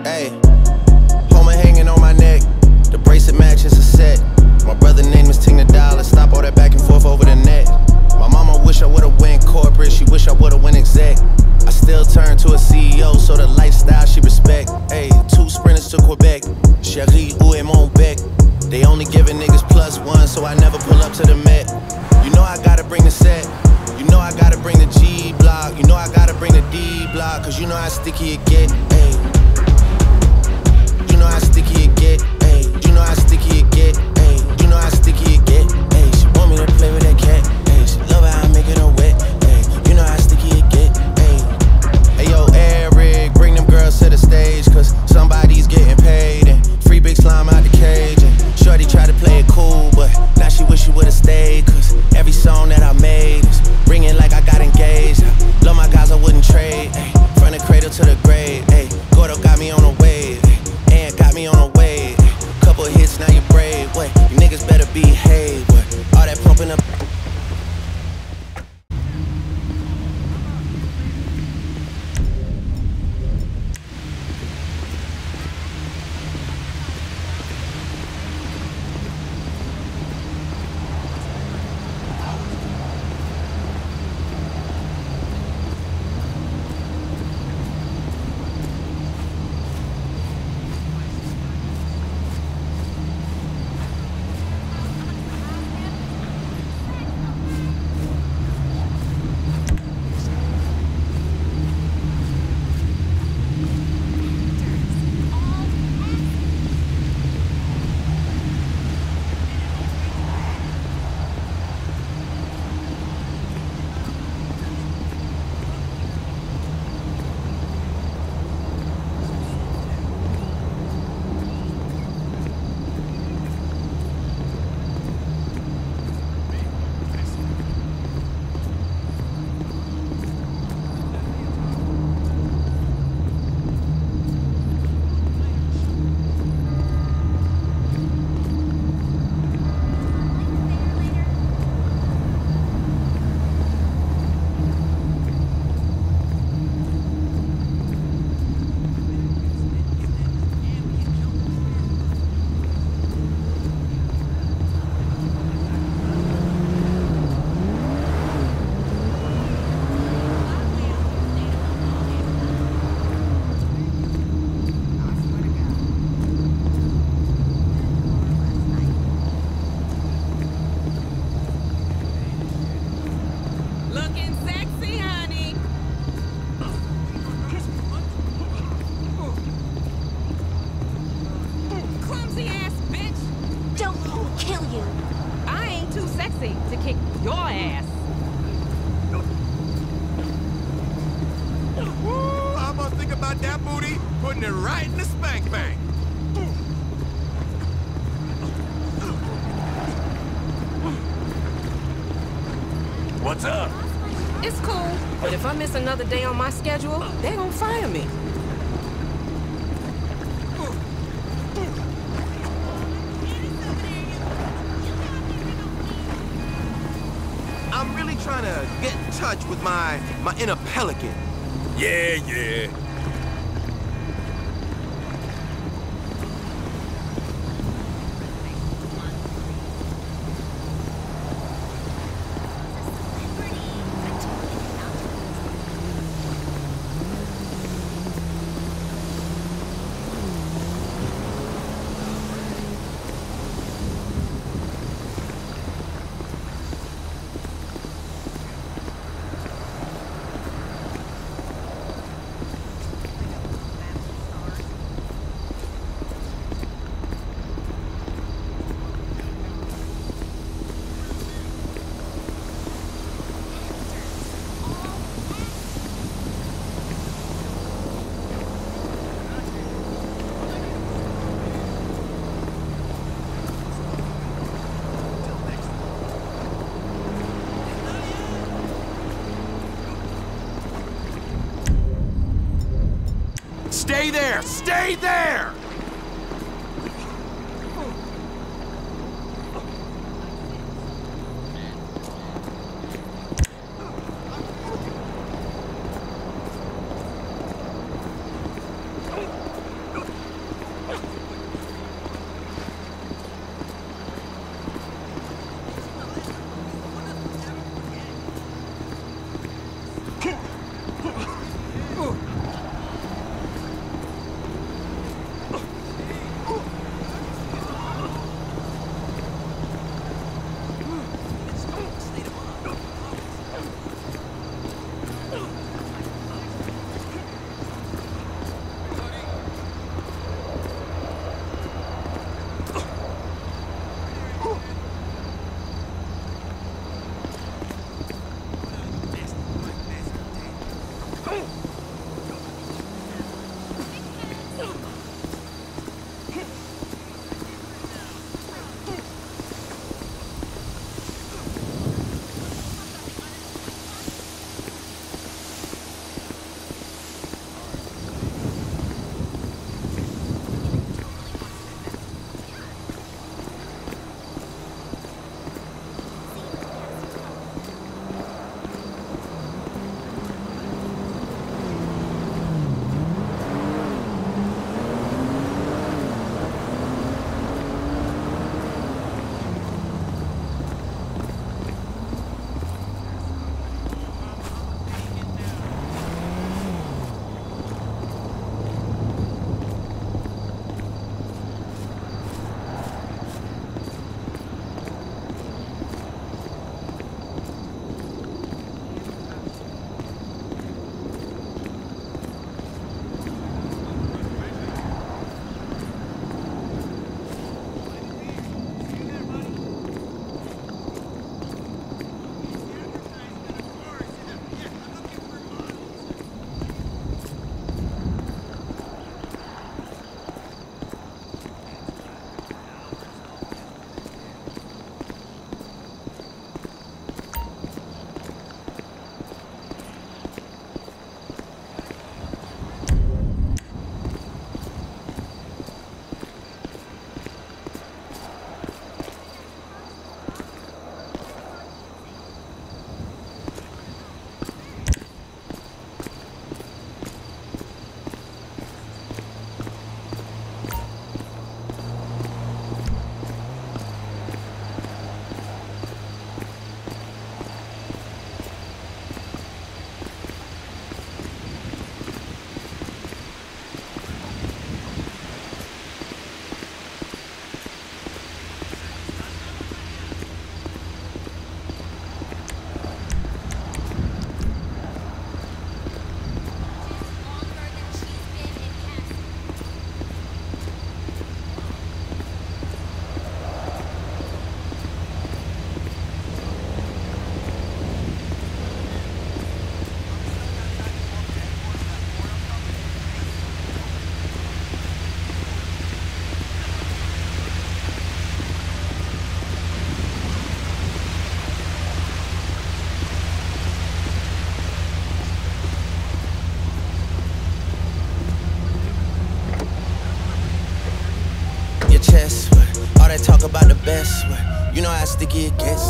Ayy, Homer hanging on my neck. The bracelet matches a set. My brother name is Ting the Dollar. Stop all that back and forth over the net. My mama wish I would've went corporate. She wish I would've went exec. I still turn to a CEO, so the lifestyle she respect. Ayy, 2 sprinters to Quebec. Cherie, où est mon bec? They only giving niggas +1, so I never pull up to the Met. You know I gotta bring the set. You know I gotta bring the G block. You know I gotta bring the D block. Cause you know how sticky it get. Ayy. You know how sticky it get. Ayy. You know how sticky it get. Ayy. You know how sticky it get. Ayy. She want me to play with that cat. Ayy. She love how I make it her wet. Ayy. You know how sticky it get. Ayy. Hey yo, Eric, bring them girls to the stage. Cause somebody's getting paid. And free big slime out the cage. And shorty tried to play it cool, but now she wish she would've stayed. Cause every song that I made is ringing like I got engaged. Love my guys, I wouldn't trade. Ay, from the cradle to the grave. Ay, Gordo got me on a wave. Ay, and got me on a wave. Ay, couple hits, now you brave. Wait, you niggas better behave. What? All that pumping up. To kick your ass. Woo, I'm gonna think about that booty, putting it right in the spank bank. What's up? It's cool, but if I miss another day on my schedule, they gon' fire me. I'm really trying to get in touch with my inner pelican. Yeah. Stay there! Stay there! About the best, you know how sticky it gets.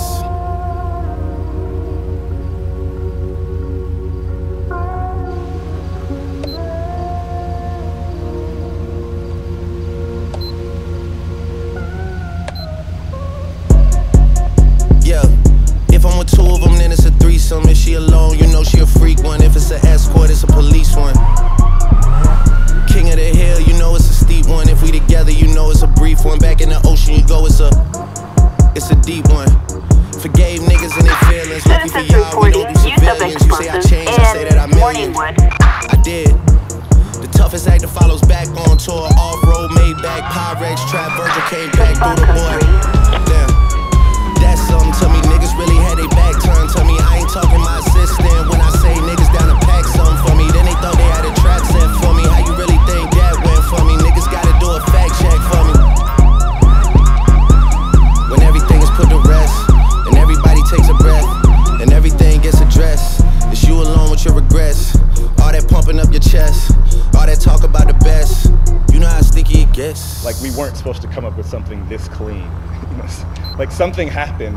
Yeah, if I'm with two of them, then it's a threesome. If she alone, you know she a freak one. If it's an escort, it's a police one. King of the hill, you know it's a steep one. If we together, you know it's a brief one. Back in the ocean, you go, it's a deep one. Forgave niggas and their feelings. Lucky for y'all, we don't do civilians. You say I changed, I say that I million. I did. The toughest actor follows back on tour. Off-road, Maybach, Pyrex, Trap, Virgil came back through the boy. Damn, that's something to me. Niggas really had their back turned to me. I ain't talking my assistant when I say niggas down to pack something for me. Then they thought they had a trap set for me. How you really think that went for me? Niggas gotta do a fact check for me. When everything is put to rest, and everybody takes a breath, and everything gets addressed, it's you alone with your regrets. All that pumping up your chest, all that talk about the best, you know how sticky it gets. Like we weren't supposed to come up with something this clean. Like something happened.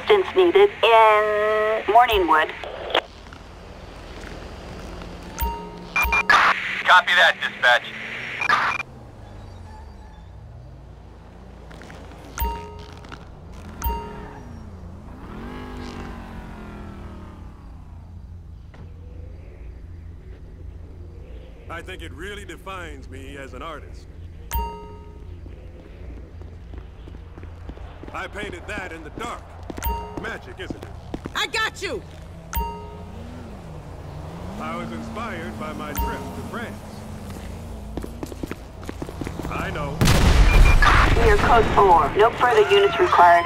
Assistance needed in Morningwood. Copy that, dispatch. I think it really defines me as an artist. I painted that in the dark. Magic, isn't it? I got you! I was inspired by my trip to France. I know. Clear code 4. No further units required.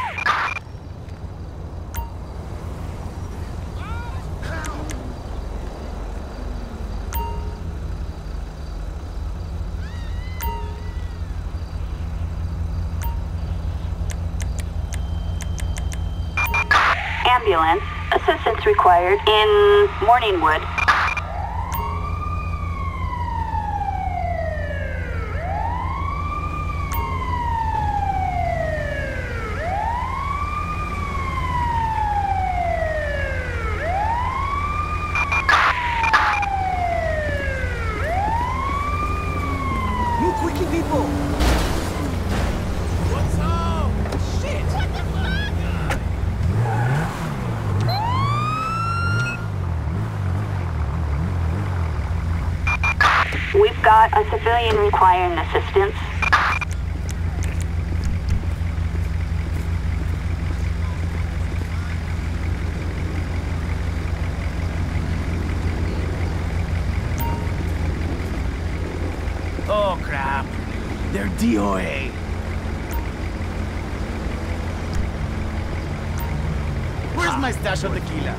Ambulance. Assistance required in Morningwood. Move quickly, people! What's up? Shit! What the fuck? We've got a civilian requiring assistance. Oh, crap. They're DOA. Where's my stash of tequila?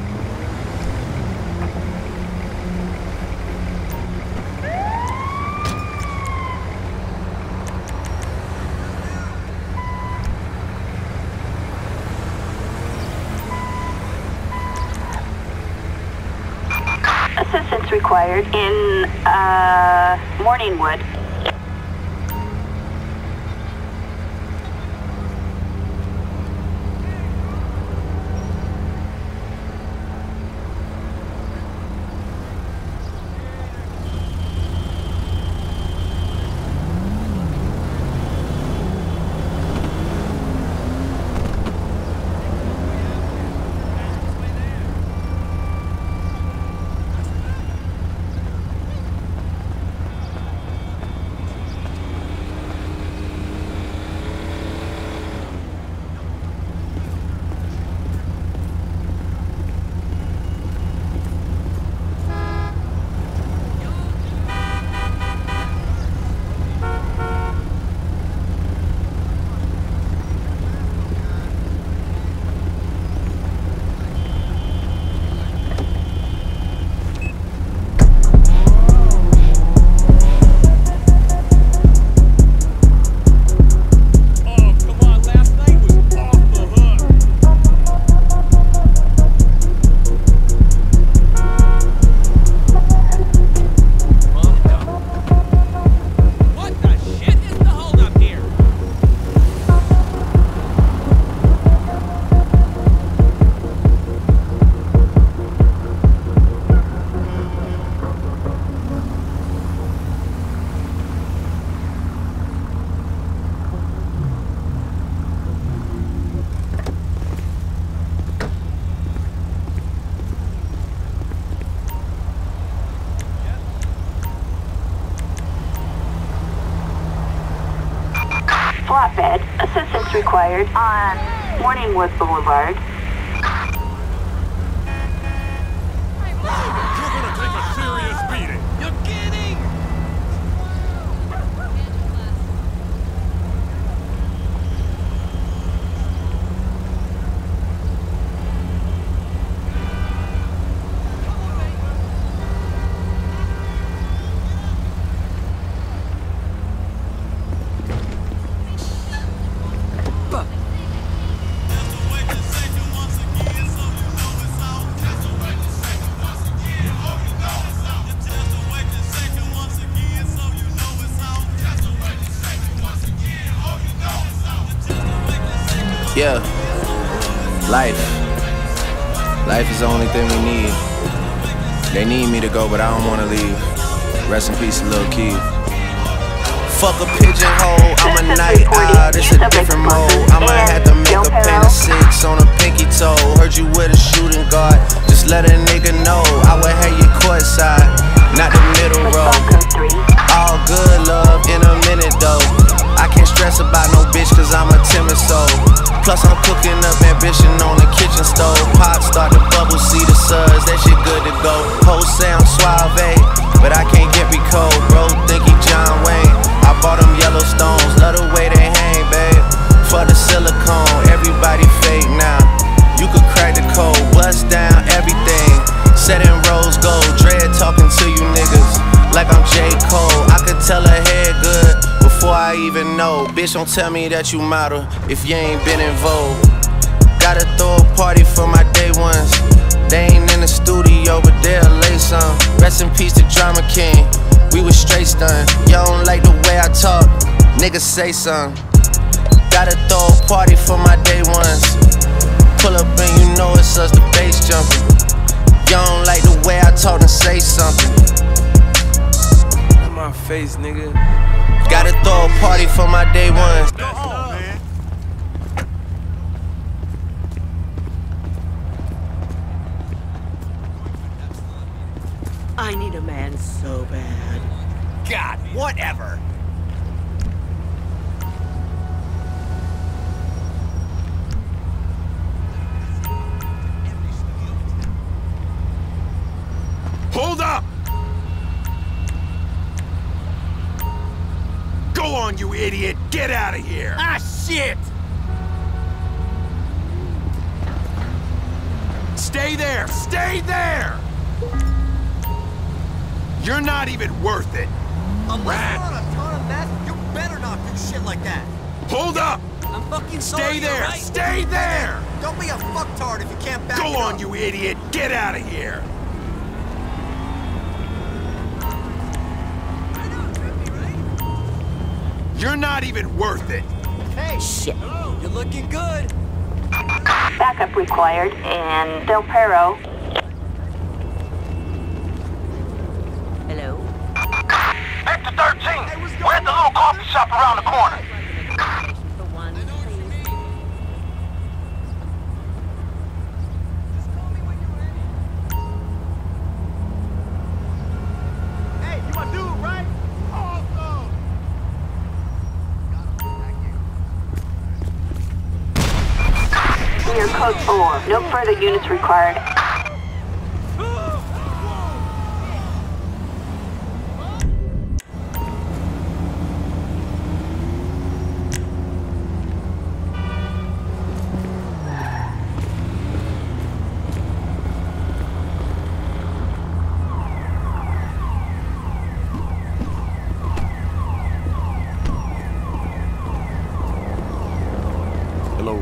Assistance required in, Morningwood. Flatbed. Assistance required on Morningwood Boulevard. You're gonna take a serious beating. You're kidding! Yeah. Life is the only thing we need. They need me to go, but I don't wanna leave. Rest in peace, Lil Keith. Fuck a pigeonhole, I'm a night owl, it's a different mode. I'ma have to make a pain of 6 on a pinky toe. Heard you with a shooting guard, just let a nigga know. I would have you courtside, not the middle row. All good love in a minute though. I can't stress about no bitch cause I'm a timid soul. Plus I'm cooking up ambition on the kitchen stove. Pop start to bubble, see the suds, that shit good to go. Hoes say I'm suave, but I can't get me cold. Bro think he John Wayne, I bought them Yellowstones. Love the way they hang, babe, for the silicone. Everybody fake now, you could crack the code. Bust down everything, set in rose gold. Dread talking to you niggas like I'm J. Cole. I could tell her head good before I even know. Bitch, don't tell me that you model if you ain't been in vogue. Gotta throw a party for my day ones. They ain't in the studio, but they'll lay some. Rest in peace to Drama King, we was straight stunned. Y'all don't like the way I talk, niggas say something. Gotta throw a party for my day ones. Pull up and you know it's us, the bass jumping. Y'all don't like the way I talk, and say something. In my face, nigga. Gotta throw a party for my day ones. Go on, man. I need a man so bad. God, whatever. Hold up! Go on, you idiot! Get out of here! Ah, shit! Stay there! Stay there! You're not even worth it! Unless you're on a ton of meth, you better not do shit like that. Hold up! I'm fucking sorry. Stay there! Right? Stay there! Don't be a fucktard if you can't back Go it on, up. you idiot! Get out of here! You're not even worth it! Hey, Shit. you're looking good. Backup required in Del Perro. Hello? Vector 13, we're at the little coffee shop around the corner. The one, please. Hey, you my dude, right? Awesome. Clear code 4. No further units required. Hello.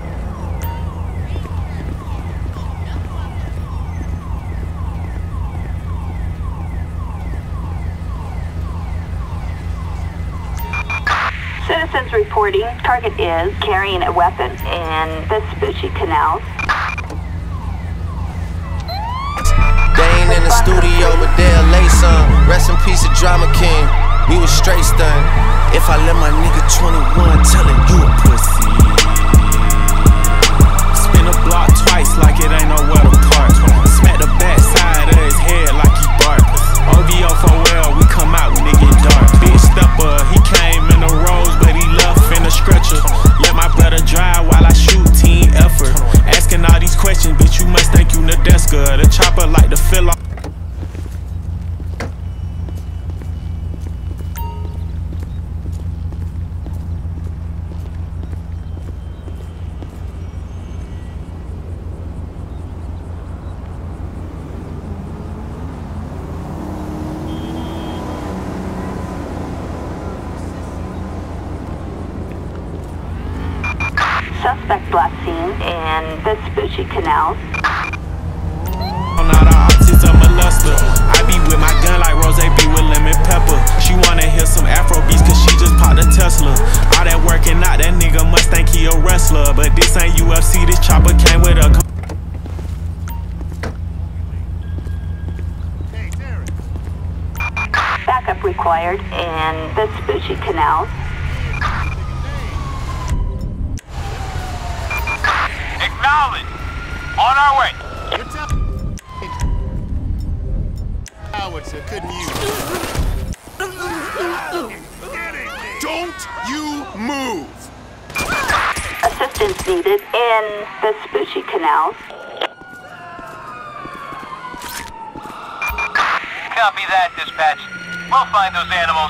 Citizens reporting target is carrying a weapon in Vespucci Canals. They ain't in the studio, but they'll lay some. Rest in peace to Drama King, we was straight stunned. If I let my nigga 21 tell him you a pussy. Spin a block twice like it ain't nowhere to park. Smack the back side of his head like he bark. OVO for well, we come out when it get dark. Big stepper, he came in a rose, but he left in a stretcher. Let my brother drive while I shoot, team effort. Asking all these questions, bitch, you must think you Nadeska. The chopper like to fill off. Suspect black scene in Vespucci Canals. I'm not an autism molester. I be with my gun like Rose be with lemon pepper. She wanna hear some Afro beats cause she just popped a Tesla. All that working out, that nigga must think he a wrestler. But this ain't UFC, this chopper came with required in Vespucci Canal. Acknowledge. On our way. Cowards couldn't use. Don't you move! Assistance needed in Vespucci Canal. Copy that, dispatch. We'll find those animals.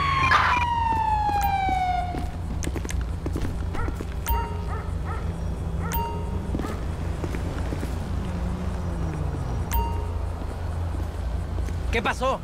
¿Qué pasó?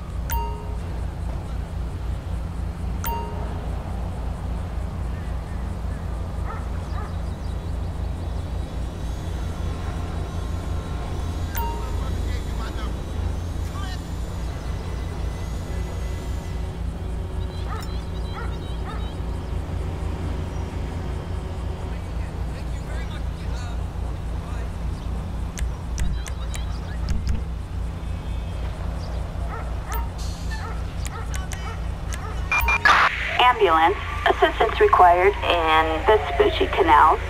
Ambulance. Assistance required in Vespucci Canal.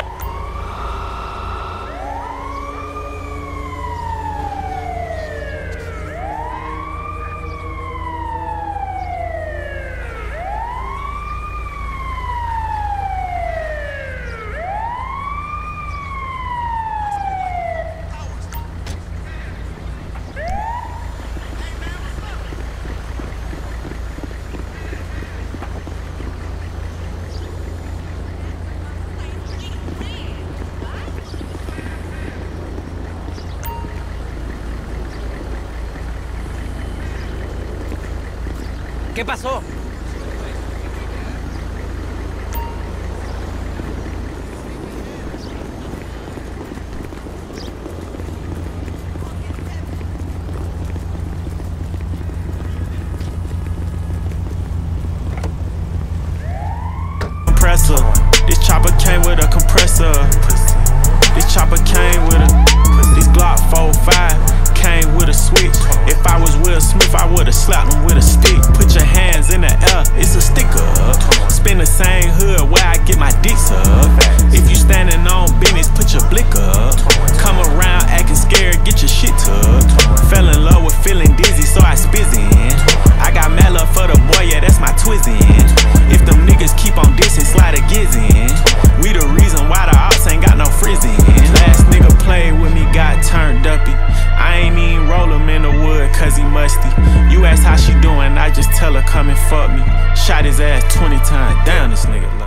¿Qué pasó? Compressor. This chopper came with a compressor. This chopper came with a. This Glock 45 came with a switch. If I was Will Smith, I would've slapped him with a stick. Put your hands in the air, it's a sticker. Spin the same hood where I get my dicks up. If you standing on business, put your blick up. Come around acting scared, get your shit tucked. Fell in love with feeling dizzy, so I spizz in. I got mad love for the boy, yeah, that's my twizzin'. If them niggas keep on dissing, slide a giz in. We the reason why the ops ain't got no frizzin'. Last nigga played with me, got turned uppy. I ain't even roll him in the wood cause he musty. You ask how she doing, I just tell her come and fuck me. Shot his ass 20 times, damn this nigga